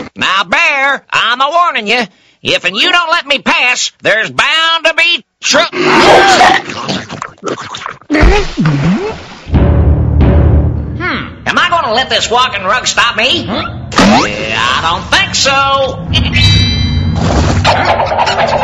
Now, Bear, I'm a-warning you. If you don't let me pass, there's bound to be trouble. Am I going to let this walking rug stop me? I don't think so.